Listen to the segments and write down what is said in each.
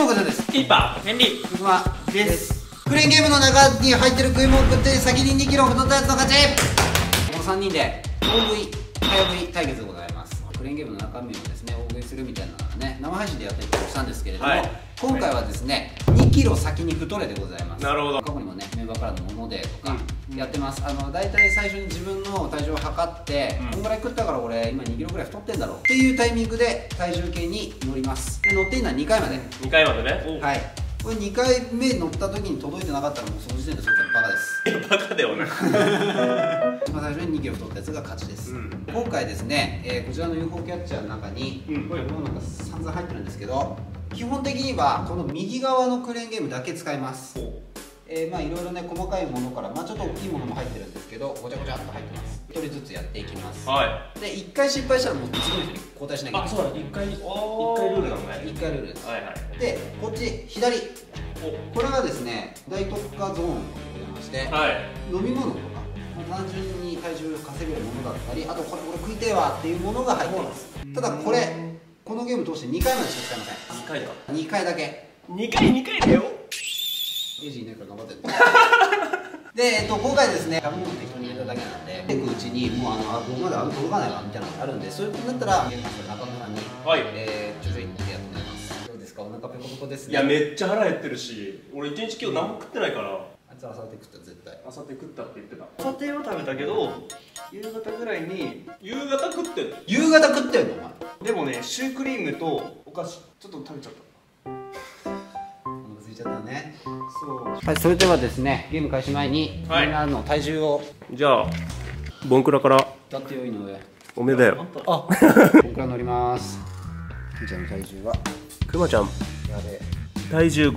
のことです。 キーパーヘンリー僕はです。クレーンゲームの中に入ってる食い物を食って先に2キロ太ったやつの勝ち。この3人で大食い早食い対決でございます。クレーンゲームの中身をですね大食いするみたいなのがね生配信でやったりしたんですけれども、今回はですね2キロ先に太れでございます。なるほど。過去にもねメンバーからのものでとかやってます。大体最初に自分の体重を測って、こんぐらい食ったから俺今2キロぐらい太ってんだろうっていうタイミングで体重計に乗ります。で乗っていいのは2回まで。 2回までね。 はい。これ2回目乗った時に届いてなかったらもうその時点でそれバカです。 いやバカではない。 一番最初に2キロ太ったやつが勝ちです。今回ですね、こちらの UFO キャッチャーの中にこういうものが散々入ってるんですけど、基本的にはこの右側のクレーンゲームだけ使います。まあいろいろね細かいものからちょっと大きいものも入ってるんですけど、ごちゃごちゃっと入ってます。1人ずつやっていきます。で1回失敗したらもう次の人に交代しなきゃいけない。あ、そうだ、1回ルールなのね。1回ルールです。でこっち左、これがですね大特化ゾーンというまして、飲み物とか単純に体重を稼げるものだったり、あとこれ食いてえわっていうものが入っています。ただこのゲーム通して2回までしか使いません。2回だ。2回だけ。2回だよ。エイジいないから頑張ってで、今回ですね食べ物適当に入れただけなんで、いくうちにもうここまで届かないわみたいなのがあるんで、そういうことだったらゲームマスター中村さんに徐々にってやってもらいます。どうですか、お腹ペコペコですね。 いやめっちゃ腹減ってるし、俺1日今日何も食ってないから。 あいつ朝手食った絶対。朝手食ったって言ってた。 朝手は食べたけど夕方ぐらいに。 夕方食ってんの？ 夕方食ってんのお前。 でもねシュークリームとお菓子ちょっと食べちゃった。 ついちゃったね。そう。はい、それではですねゲーム開始前にみんなの体重を。 じゃあボンクラから。 だってよいの上。 おめだよ。 あ、ボンクラ乗ります。みーちゃんの体重は。 くまちゃん。 やべえ。 体重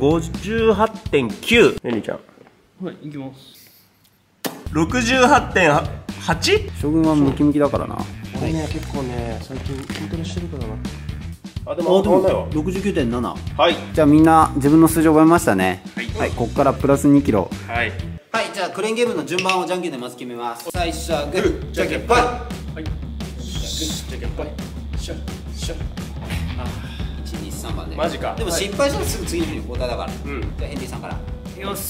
58.9。ねりちゃん。 はい、いきます。 68.8？ 将軍はムキムキだからな。 俺ね結構ね最近筋トレしてるからな。 あ、でも 69.7。 はい。 じゃあみんな自分の数字覚えましたね。はい、ここからプラス2キロ。 はい。 はい、じゃあクレーンゲームの順番をじゃんけんでまず決めます。最初はグー、じゃんけんぽい。はい。じゃんけんぽい。シュッシュッ。あ、1、2、3番で。マジか。でも失敗したらすぐ次の日に交代だから。じゃあヘンリーさんから。いきます。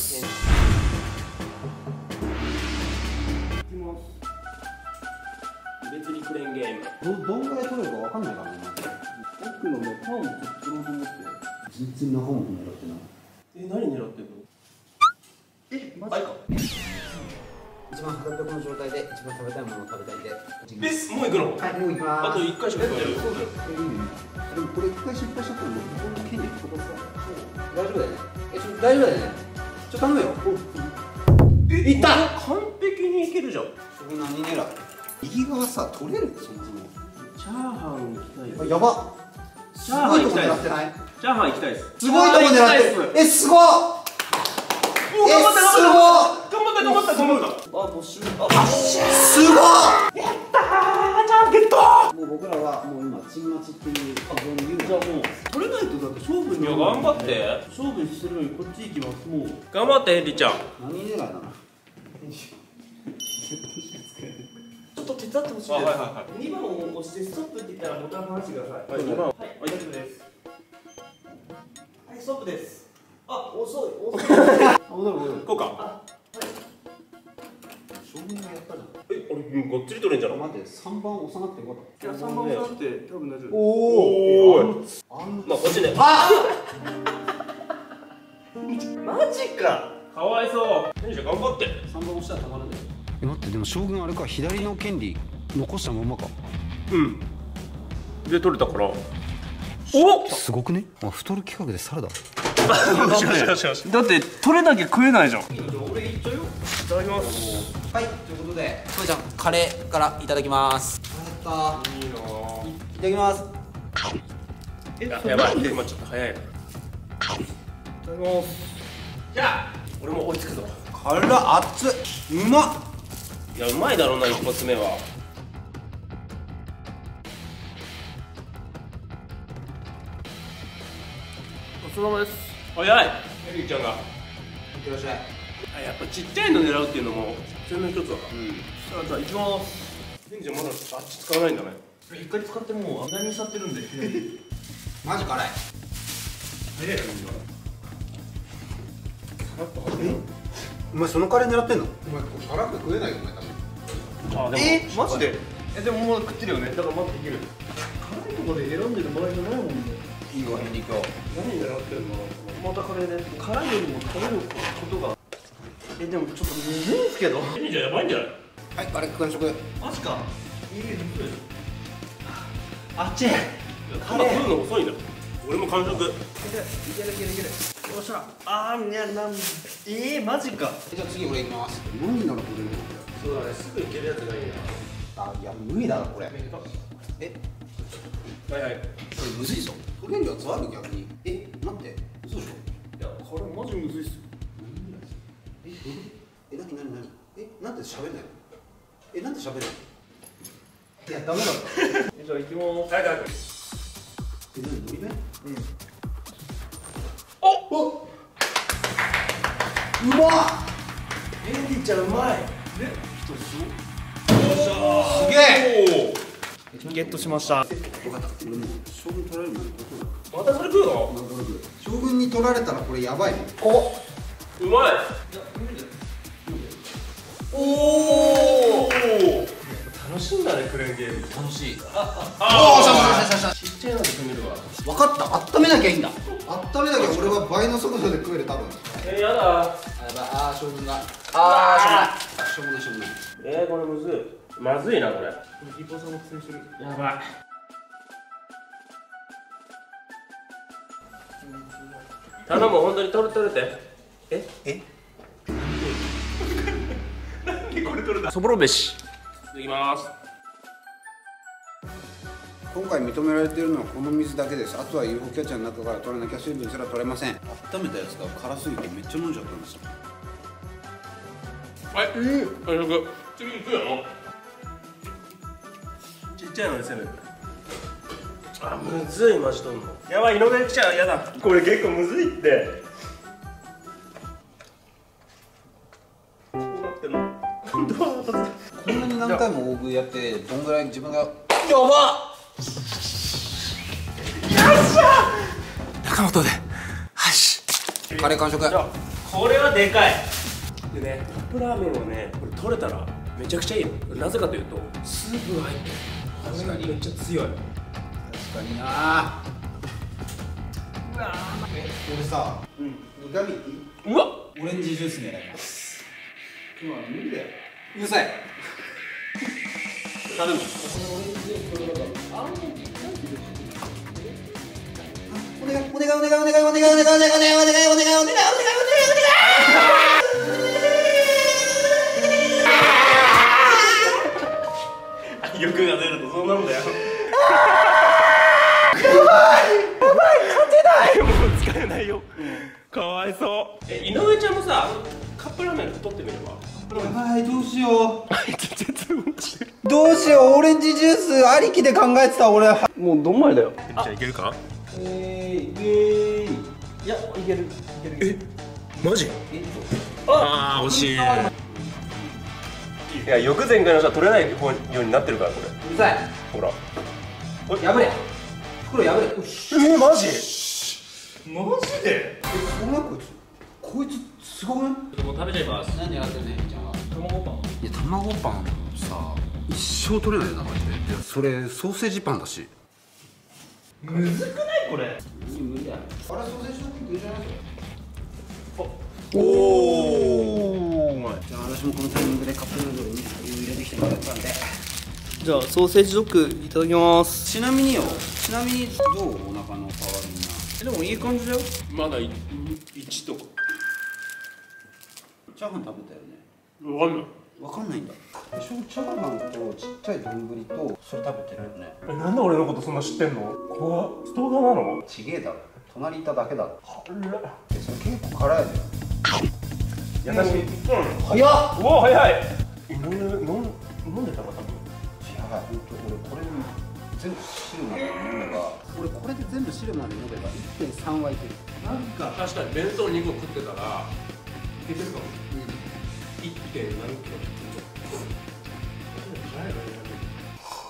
別にクレーンゲーム。 どんぐらい取れるかわかんないからね。 奥のねパンを作ろうと思って。 全然中も狙ってない。 何狙ってんの？ マジか。 一番腹ペコの状態で一番食べたいものを食べたいんで。 もう行くの？ はい、もう行きます。 あと1回しかやる。 そうだよ。でもこれ1回失敗しちゃったらもうこの権利飛ばすわ。大丈夫だよね。大丈夫だよね。頼むよ。いった。 完璧にいけるじゃん。 それ何狙い？右側さ取れる？そもそも。 チャーハン行きたい。 やば。 チャーハン行きたい。 狙ってない？ チャーハン行きたいです。 すごいとこ狙ってる。すごっ。頑張った。 あ、没収。 すごっ。やったー。じゃんゲット。もう僕らはもう今チンマチっていう非常に言う。 じゃあもう取れないとだって勝負に。 いや頑張って。 勝負してるのにこっち行きます。もう頑張ってヘンリーちゃん。 何狙いなの？ ちょっと手伝ってほしいです。2番を押してストップって言ったらボタン離してください。はい、2番。はい、大丈夫です。はい、ストップです。あ、遅い。 こうか。 将軍がやったじゃん。 俺ごっつり取れんじゃん。 待って、3番押さなくてよかった。 いや、3番押さなくて多分大丈夫。 おお。まあこっちで。 あマジか。 かわいそう。ヘンリーちゃん頑張って。 3番押したらたまるんだよ。待って、でも将軍あれか、左の権利残したままか。 で取れたから。お、 すごくね。太る企画でサラダ。 だって取れなきゃ食えないじゃん。 俺いっちゃうよ。いただきます。 はい、ということで、ふーちゃんカレーからいただきます。やった。 いいな。 いただきます。 やばい。今ちょっと早いな。いただきます。じゃあ俺も追いつくぞ。 辛熱っ。うまっ。 いやうまいだろうな一発目は。 お疲れ様です。 早い。ヘリーちゃんが。 いってらっしゃい。 やっぱちっちゃいの狙うっていうのも全然一つだ。 じゃあ行きます。 ヘンリーちゃんまだあっち使わないんだね。 一回使ってもう油にしちゃってるんで。 マジ辛い。 早いよお前そのカレー狙ってんの？お前辛く食えないよお前多分。 あでもマジででももう食ってるよねだからまだいける辛いところで選んでる場合じゃないもんね。 いいわヘニ今日。 何狙ってんのまたカレーで辛いよりも食べることがでもちょっとむずいんすけど。 いいんじゃやばいんじゃないはいカレー完食。 マジか。 いいよあっちカレー食うの遅いな俺も完食いけるよっしゃ。いやマジか。 じゃあ次俺行きます。何なのこれ。 そうだねすぐいけるやつがいいあいや無理だなこれ。 なえはいはいこれむずいぞ。取れるやつある逆に。待って嘘でしょ。 いやこれマジむずいっすよ何なんで喋んないの？なんで喋んないの？いやダメだろ。 じゃあ行きまーす。 はいはい何のり弁？ おうまっ。 エンディちゃんうまい。 すげえ。 ゲットしました。 分かった。俺もう将軍取られるのにまたそれ食うの将軍に取られたらこれやばいね。 うまいおお楽しいんだねクレーンゲーム楽しい。 ああちっちゃいので組めるわ分かった。温めなきゃいいんだ。温めなきゃ俺は倍の速度で食える多分。 やだ将軍が。しょうがない。 これむずいまずいなこれリポさんも苦戦してる。 やばい頼む本当に取れてそぼろ飯いきます今回認められているのはこの水だけです。あとは UFO キャッチャーの中から取らなきゃ水分すら取れません。温めたやつが辛すぎてめっちゃ飲んじゃったんですよ。 はい完食次行くやろちっちゃいのに攻めるむずいマジとんのやばい井上来ちゃうやだこれ結構むずいってこうなってんのこんなに何回も大食いやってどんぐらい自分がやばっ中本でカレー完食。 これはでかいでねカップラーメンをねこれ取れたらめちゃくちゃいいのなぜかというとスープが入ってる確かにめっちゃ強い確かにな。俺さ、苦味うわオレンジジュース狙います。今は無理だよ。うるさい。頼む。お願い。 欲が出るとそうなるんだよもう使えないよ、かわいそう井上ちゃんもさカップラーメン取ってみればやばいどうしようどうしよう。オレンジジュースありきで考えてた俺。 もうどんまいだよ。 じゃあいけるかいやいける。 マジああ惜しいいや欲前回のさ取れないようになってるからこれうるさい。 ほら破れ袋破れ。 マジマジでこいつすごくない？ もう食べちゃいます何やってんねんちゃんは。 卵パン。 いや卵パンさ一生取れないよなマジで。いやそれソーセージパンだし。 むずくないこれ。 無理だよ。あれソーセージの食いじゃないよ。 おおうまいじゃあ私もこのタイミングでカップヌードルにお湯入れてきてもらったんで。 じゃあソーセージドッグいただきます。 ちなみにどうお腹の代わりな。 でもいい感じだよ。 まだ1とかチャーハン食べたよね。 分かんないわかんないんだ。チャーハンとちっちゃい丼とそれ食べてるよね。 なんで俺のことそんな知ってんの怖っストーカーなのちげえだろ。隣いただけだろ。 辛っそれ結構辛いね。 優しい早っ。 うわ早い飲んでたか多分やばい、本当俺これ全部汁まで飲めば、俺これで全部汁まで飲めば 1.3 はいける。 なんか確かに弁当2個食ってたらいけてるかも 1. 何キロ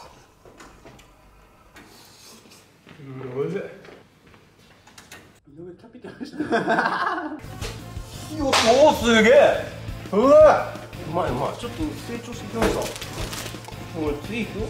おいしい井上キャピタルした。おお、すげえ。うまいうまい。ちょっと成長してきました。もう次行くよ。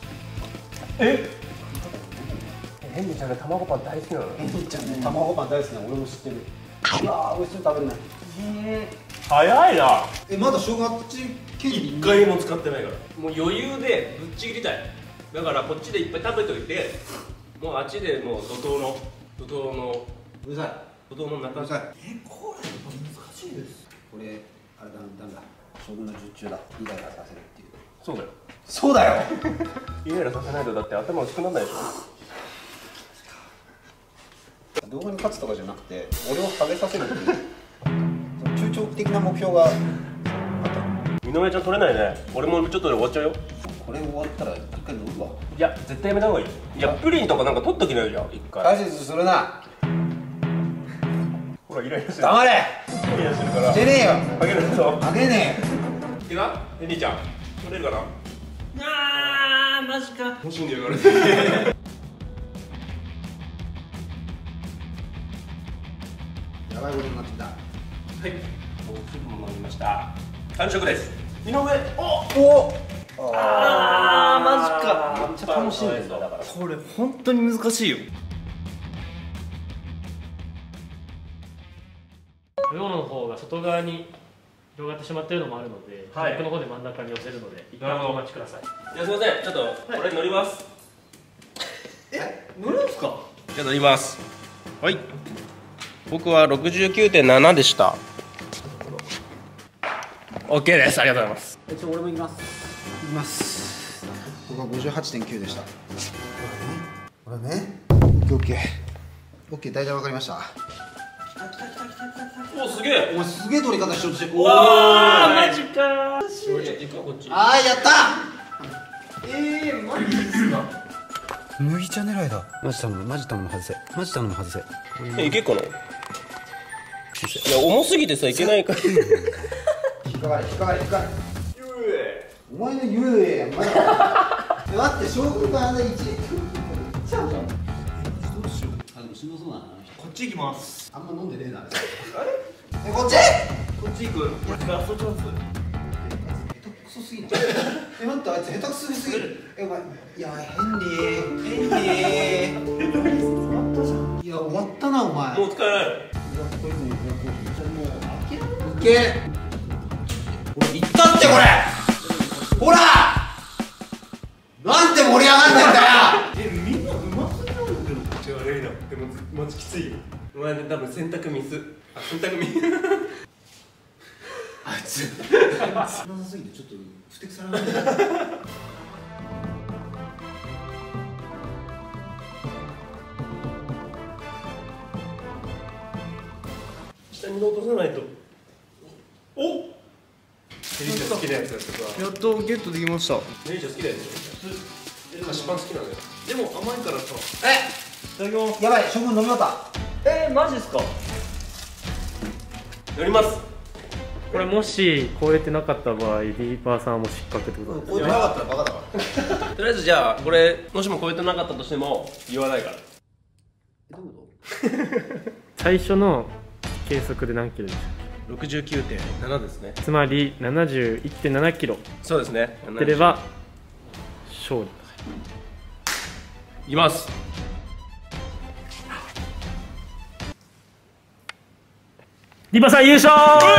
ヘンリちゃんね、卵パン大好きなの。 ヘンリちゃんね、卵パン大好きなの俺も知ってる。うわー、美味しそう、食べれない。 早いな。 まだ小学校一回も使ってないから。もう余裕でぶっちぎりたい。だからこっちでいっぱい食べといて、もうあっちでもう怒涛のうるさい。 怒涛の中。 これ難しいです。これあれなんだ。将軍の術中だ。イライラさせるっていう。 そうだよ。 そうだよ。 イライラさせないとだって頭薄くならないでしょ。 動画に勝つとかじゃなくて、俺をハゲさせるっていう中長期的な目標があった。 井上ちゃん取れないね。俺もちょっとで終わっちゃうよ。 これ終わったら一回乗るわ。 いや、絶対やめた方がいい。いや、プリンとかなんか取っときなよ、じゃあ一回。 指図するな。 ほら、イライラしてる。 黙れ。 イライラしてるから。 してねえよ。 あげるぞ。 あげねいいな、エリーちゃん。取れるかな。 あー、マジか。 欲しいんだよ、これ。 やばいことになってきた。 はい。もうすぐも飲みました。完食です。井上。 お。 あー、マジか。 めっちゃ楽しいんですよ。だからこれ本当に難しいよ。 食べ物の方が外側に広がってしまっているのもあるので、 はい、 奥の方で真ん中に寄せるので、一旦お待ちください。 じゃあすみません、ちょっとこれ乗ります。 乗るんですか？ じゃあ乗ります。はい。僕は 69.7 でした。OK です。ありがとうございます。 俺も行きます。行きます。僕は 58.9 でした。これね。OK、大体わかりました。 お、すげえ。 お前すげえ取り方しようとして。 おー、 マジか。 行くかこっち。 あー、やったマジですか？ 麦茶狙いだ。マジ頼む外せ。 いけっかな。いや、重すぎてさ、いけないから。 引っかかれ。お前の幽霊やん。待って将軍が1位ちゃうじゃん。どうしよう。あ、でもしんどそうだな。 こっち行きます。 あんま飲んでねえな。あれこっち行く。こっちからそっちます。 下手くそすぎない。待って、あいつ下手くそすぎる。お前、いや、ヘンリー。いや、終わったな、お前。 もう使えない。 いけ。いったって、これ。ほら。なんで盛り上がってんだよ。 みんなうますぎなんだけど。 違う、レイナ。でも、マジきついよ。お前ね、多分洗濯ミス。あ、洗濯ミス。 あいつ。なさすぎて、ちょっとふてくさらない。 下に落とさないと。お。エリーちゃん好きなやつだってさ。 やっとゲットできました。 エリーちゃん好きなやつでしょ。菓子パン好きなんだよ。 でも甘いからさ。 え、 いただきます。 やばい、将軍飲み終わった。 マジですか？ 乗ります。 これもし超えてなかった場合、ディーパーさんはもう失格ってことです。 こうやってなかったらバカだわ。 とりあえずじゃあこれもしも超えてなかったとしても言わないから。 どういうこ最初の計測で何キロでしたっ 69.7 ですね。 け？つまり71.7キロそうですね。 出れば勝利。 いきます。 ディーパーさん優勝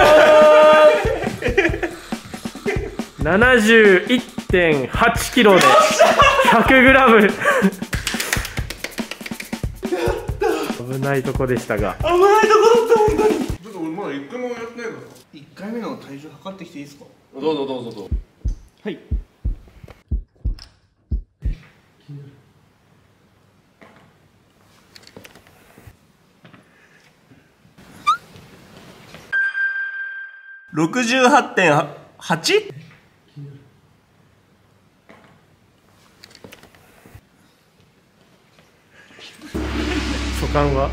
！71.8 キロで100グラム。危ないとこでしたが。 危ないとこだった本当に。ちょっと俺まだ1回もやってないから。1回目の体重測ってきていいですか？ どうぞ。 はい。 68.8？ 所感は？ と。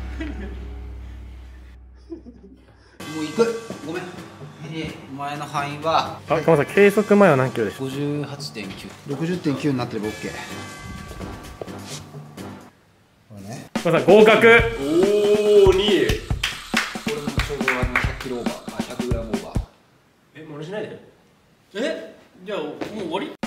もう行く。ごめん。お前の範囲はあ、鎌さん計測前は何キロでした？ 58.9。60.9になってれば OK。これね。 鎌さん合格。 おお、2位。 俺もちょうど100キロオーバー、100グラムオーバー。 え、真似しないで。 じゃあもう終わり？